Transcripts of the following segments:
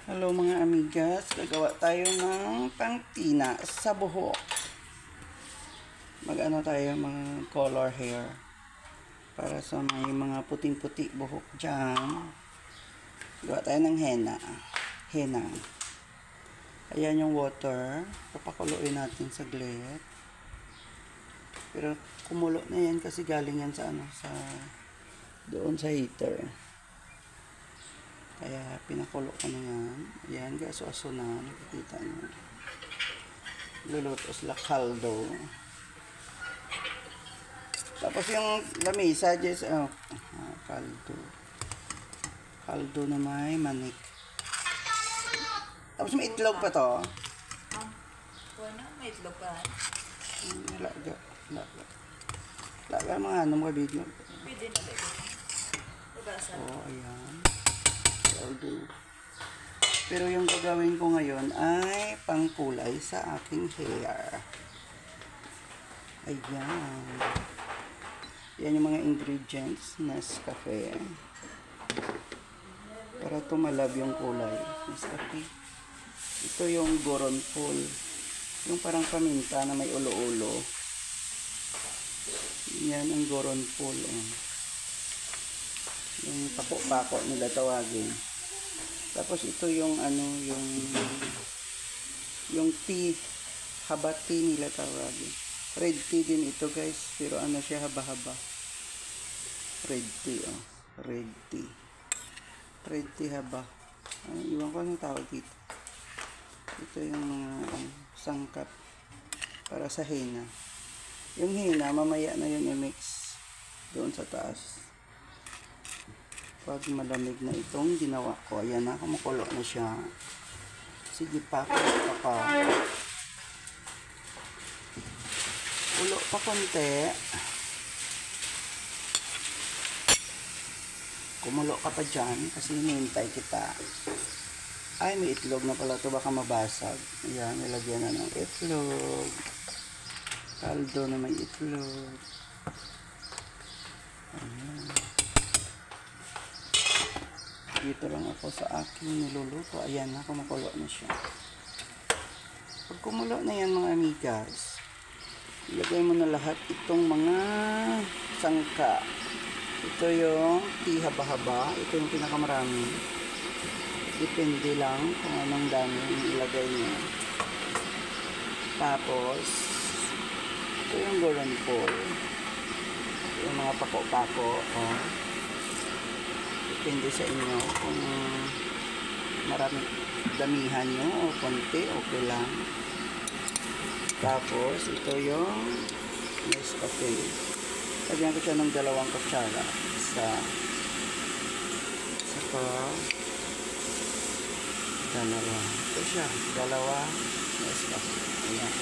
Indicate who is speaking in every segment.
Speaker 1: Hello mga amigas, gagawa tayo ng pangtina sa buhok. Mag-ano tayo mga color hair para sa mga puting-puti buhok dyan. Gawa tayo ng henna. Ayan yung water, papakuluin natin saglit. Pero kumulo na yan kasi galing yan sa doon sa heater. Kaya pinakulo ko na yan. Ayan, gaso-aso na. Nakikita nyo. Luluto sila kaldo. Tapos yung lamisa, just, kaldo. Kaldo na may manik. Tapos may itlog pa to.
Speaker 2: Bueno, may itlog pa.
Speaker 1: Laga mga mga video.
Speaker 2: Pwede na lagay. Lugasan.
Speaker 1: Ayan. Pero yung gagawin ko ngayon ay pangkulay sa aking hair. Ayan. Yan yung mga ingredients. Nescafe. Para tumalab yung kulay. Nescafe. Ito yung goronfol. Yung parang paminta na may ulo-ulo. Yan ang goronfol. Yung pako-pako nila tawagin. Tapos ito yung yung tea, haba tea nila tawagin. Red tea din ito guys, pero ano siya haba-haba. Red tea, red tea. Red tea haba. Iwan ko anong tawag dito. Ito yung mga sangkap para sa henna. Yung henna, mamaya na yun i-mix doon sa taas. Pag malamig na itong ginawa ko, ayan na, kumukulo na siya. Sige pa, ulo pa konti. Kumulo ka pa dyan, kasi hinihintay kita. Ay, may itlog na pala ito, baka mabasag. Ayan, nilagyan na ng itlog. Kaldo na may itlog. Ayan. Dito lang ako sa aking niluluto. Ayan na, kumukulo na siya. Pag kumulo na yan mga amigas, ilagay mo na lahat itong mga sangka. Ito yung tea haba-haba. Ito yung pinakamarami. Depende lang kung anong dami yung ilagay niyo. Tapos, ito yung goronfol. Yung mga pako-pako. Depende sa inyo kung marami damihan nyo o konti, okay lang. Tapos ito yung Nescafe. Lagyan ko siya ng 2 kutsara. Saka 2. Ito siya, 2 Nescafe. Ayan.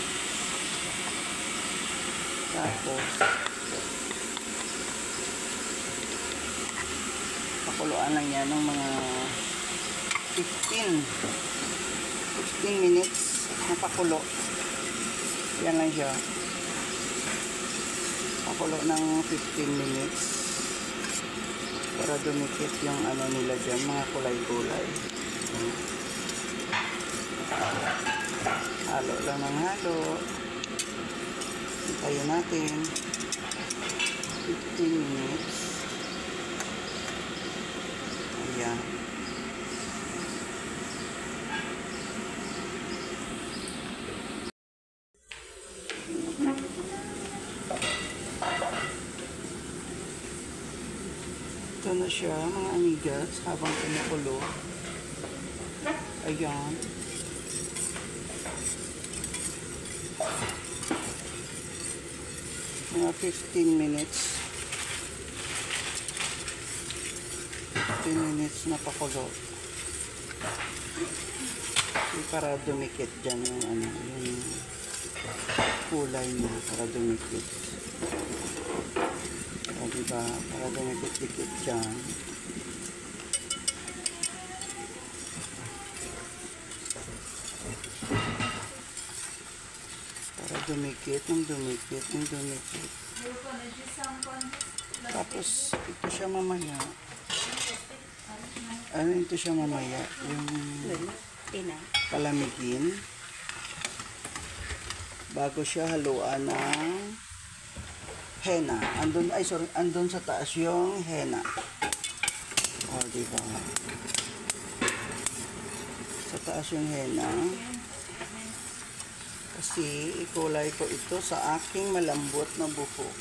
Speaker 1: Tapos pakuluan lang yan ng mga 15 minutes na pakulo. Yan lang siya. Pakulo ng 15 minutes para dumikit yung ano nila dyan, mga kulay-kulay. Halo lang ng halo. Hintayin natin 15 minutes. Ayan. Ito na siya mga amigas habang kumukulo. Ayan. Mga 15 minutes. 15 minutes na pakulo. Para dumikit dyan yung yung kulay niya, para dumikit. O diba, para dumikit-dikit dyan. Para dumikit. Tapos ito siya mamaya. Ano ito siya mamaya? Yung
Speaker 2: Tina.
Speaker 1: palamigin. Bago siya haluan ng henna. Andun sa taas yung henna. O, diba? Sa taas yung henna. Kasi ikulay ko ito sa aking malambot na buhok.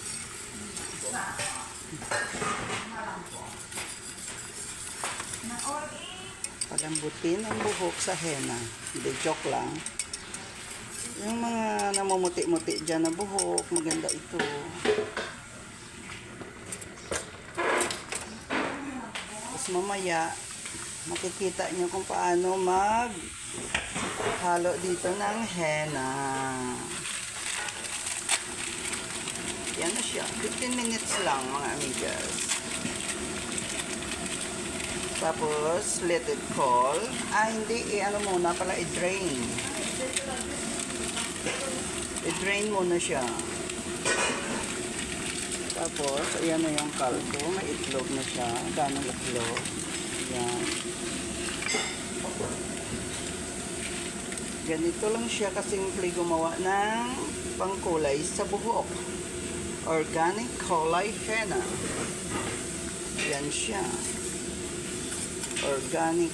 Speaker 1: Palambutin ang buhok sa henna. Hindi, joke lang. Yung mga namumuti-muti dyan na buhok, maganda ito. Tapos mamaya, makikita nyo kung paano halo dito ng henna. Yan na siya. 15 minutes lang, mga amigas. Tapos, let it cool. Hindi, ano muna pala, i-drain. I-drain muna siya. Tapos, ayan na yung kaldo. May itlog na siya. Ganong itlog. Ayan. Ganito lang siya kasimple gumawa ng pangkulay sa buhok. Organic kulay henna. Yan siya. Organic.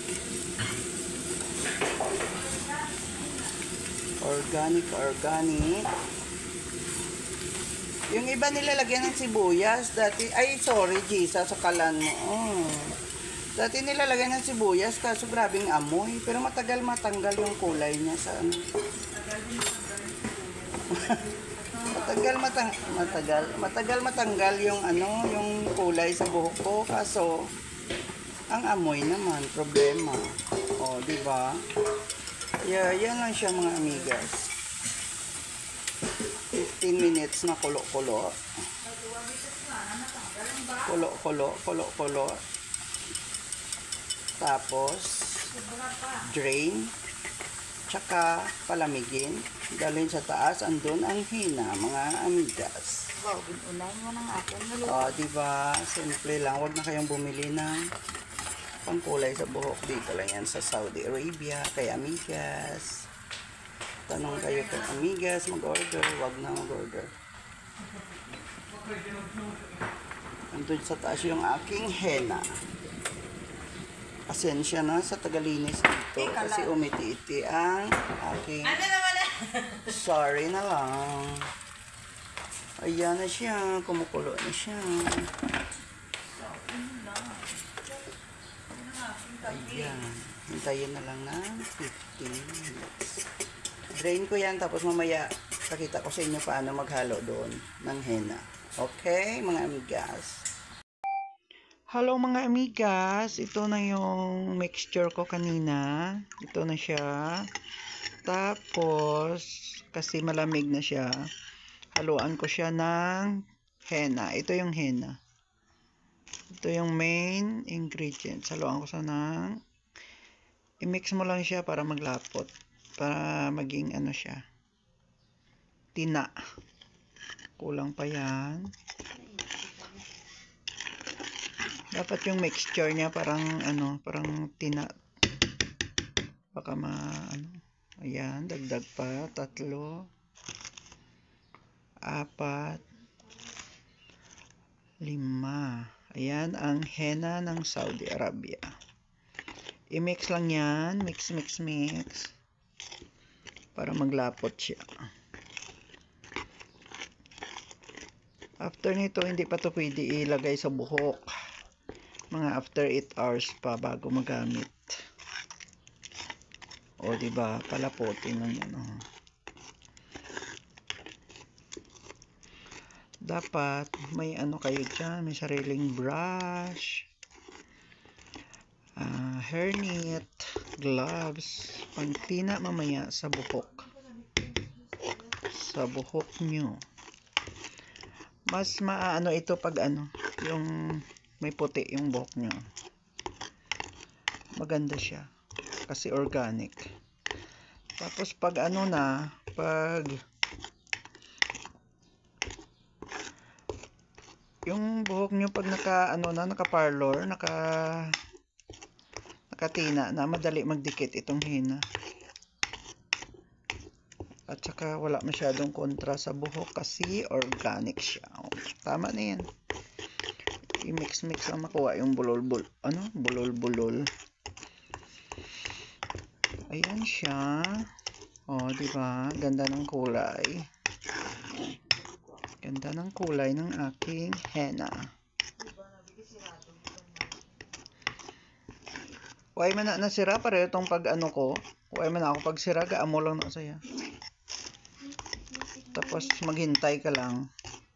Speaker 1: Yung iba nilalagyan ng sibuyas. Dati, ay sorry Jesus, sakalan mo. Dati nilalagyan ng sibuyas kaso grabing amoy. Pero matagal matanggal yung kulay niya sa ano. matagal matanggal yung ano, yung kulay sa buhok ko kaso ang amoy naman problema. O, di ba? Yan lang siya mga amigas. 15 minutes na kulo-kulo. Kulo-kulo. Tapos drain. Tsaka palamigin. Dalhin sa taas. Andun ang hina, mga amigas.
Speaker 2: Wow, unahin mo ng akin.
Speaker 1: O, diba? Simple lang. Huwag na kayong bumili ng pangkulay sa buhok. Dito lang yan sa Saudi Arabia. Kaya amigas, tanong kayo kay amigas, mag-order. Huwag na mag-order. Andun sa taas yung aking henna. Pasensya na sa tagalinis dito kasi umiti-iti ang aking...
Speaker 2: Ano naman na?
Speaker 1: Sorry na lang. Ayan na siya. Kumukulo na siya. Ayan. Hintayin na lang ng 15 minutes. Drain ko yan tapos mamaya pakita ko sa inyo paano maghalo doon ng henna. Okay, mga amigas? Hello mga amigas, ito na yung mixture ko kanina. Ito na siya. Tapos, kasi malamig na siya, haluan ko siya ng henna. Ito yung henna. Ito yung main ingredients. Haluan ko siya ng... I-mix mo lang siya para maglapot. Para maging ano siya. Tina. Kulang pa yan. Dapat yung mixture niya parang ano, parang tina. Baka ano. Ayan, dagdag pa. 3, 4, 5. Ayan ang henna ng Saudi Arabia. I-mix lang yan. Mix. Para maglapot siya. After nito, hindi pa to pwede ilagay sa buhok. Mga after 8 hours pa bago magamit. O, diba? Palapotin lang yan. Oh. Dapat may ano kayo dyan. May sariling brush. Hairnet. Gloves. Pangtina mamaya sa buhok. Sa buhok nyo. Mas maano ito pag ano. Yung may puti yung buhok nyo. Maganda siya. Kasi organic. Tapos pag ano na, pag yung buhok nyo pag naka parlor, katina na madali magdikit itong hina. At saka wala masyadong kontra sa buhok kasi organic siya. Oh, tama na yan. I-mix-mix lang makuha yung bulol-bulol. Ano? Bulol-bulol. Ayan siya. Oh, di ba? Ganda ng kulay. Ganda ng kulay ng aking henna. Huwag man na nasira pareho itong pag ano ko. Huwag man na ako pag sira, gaamo lang na saya. Tapos maghintay ka lang.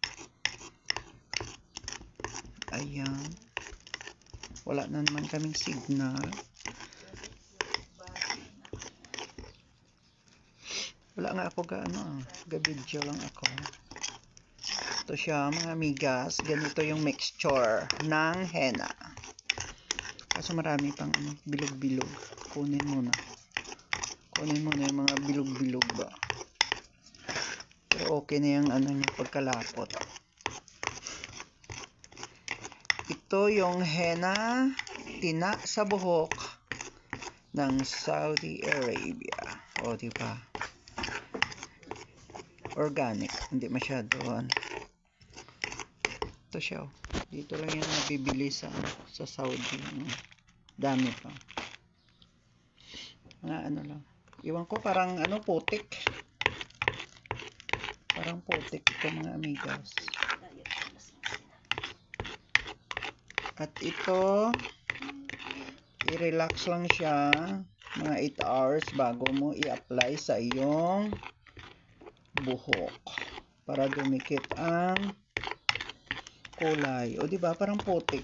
Speaker 1: Ayan. Wala na naman kaming signal. Wala nga ako ga-video lang ako. Ito siya mga amigas. Ganito yung mixture ng henna. Kaso marami pang bilog-bilog. Kunin muna yung mga bilog-bilog ba. Pero okay na yung niya pagkalapot. Ito yung henna tina sa buhok ng Saudi Arabia. O, diba? Organic. Hindi masyado. Ito siya. Dito lang yan nabibili sa Saudi. Dami pa. Mga ano lang. Iwan ko parang putik. Parang putik ito mga amigas. At ito, i-relax lang siya mga 8 hours bago mo i-apply sa iyong buhok para dumikit ang kulay. O diba parang putik.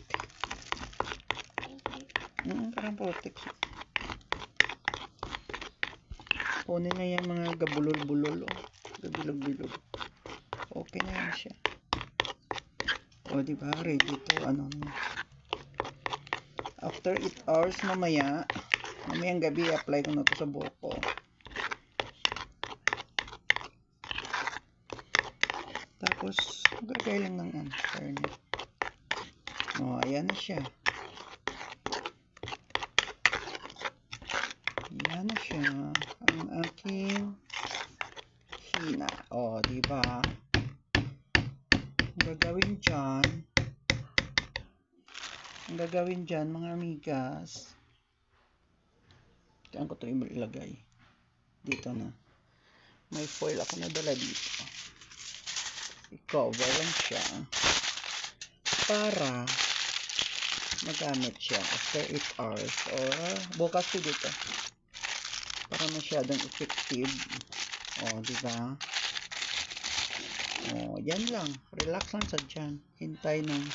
Speaker 1: Parang putik. Kunin na yung mga gabulol-bulol. Gabilog-bilog. Okay na yan siya. O diba ready to after 8 hours mamayang gabi apply ko na to sa buhok ko. Tapos gagay lang ng hairnet. O ayan na siya. Ayan na siya ang aking hina. O diba ang gagawin dyan mga amigas, saan ko ito ilagay? Dito na. May foil ako na dala dito. I-cover lang siya para magamit siya after 8 hours or bukas ko dito para masyadong effective. O diba? O yan lang. Relax lang sa dyan. Hintay ng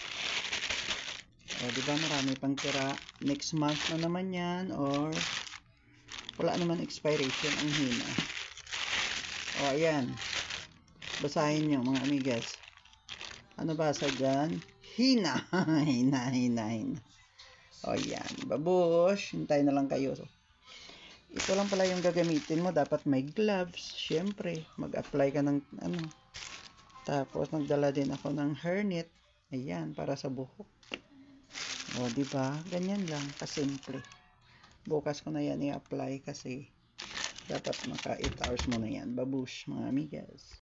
Speaker 1: diba marami pang tira. Next month na naman yan or wala naman expiration ang hina. O ayan. Basahin nyo mga amigas. Ano basa dyan? Hina. hina. O yan. Babush. Hintay na lang kayo. Ito lang pala yung gagamitin mo. Dapat may gloves. Siyempre. Mag-apply ka ng Tapos nagdala din ako ng hairnet. Ayan. Para sa buhok. O, diba? Ganyan lang, kasimple. Bukas ko na yan i-apply kasi dapat maka 8 hours mo na yan. Babush, mga amigas.